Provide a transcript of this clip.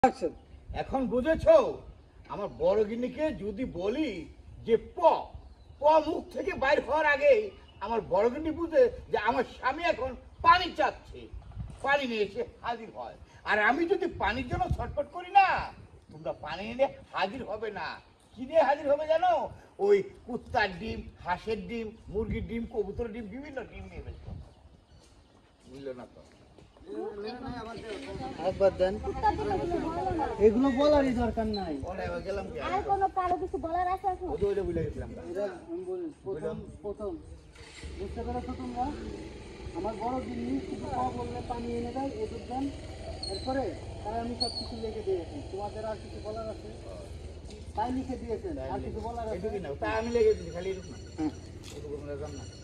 এখন বুঝেছো আমার বড় গিন্নিকে যদি বলি যে প মুখ থেকে বাইর হওয়ার আগে আমার বড় গিন্নি বুঝে যে আমার স্বামী এখন পানি চাচ্ছে, পানি নিয়ে এসে হাজির হয়। আর আমি যদি পানির জন্য ছটফট করি না, তোমরা পানি এনে হাজির হবে না। কি নিয়ে হাজির হবে জানো? ওই কুত্তার ডিম, হাঁসের ডিম, মুরগির ডিম, কবুতরের ডিম, বিভিন্ন ডিম নিয়ে বের করো। বুঝলো না তো? এগুলো বলারই দরকার নাই। আর কোনো কারো কিছু বলার আছে? প্রথম বুঝতে পেরেছো তোমরা? আমার বড় জিনিস শুধু বললে পানি এনে দেয়, এদের দেন, এরপরে তারা আমি সব কিছু লিখে দিয়েছি। তোমাদের আর কিছু বলার আছে? তাই লিখে দিয়েছেন, আর কিছু বলার আছে? আমি লিখে দিচ্ছি, খালি এরকম না।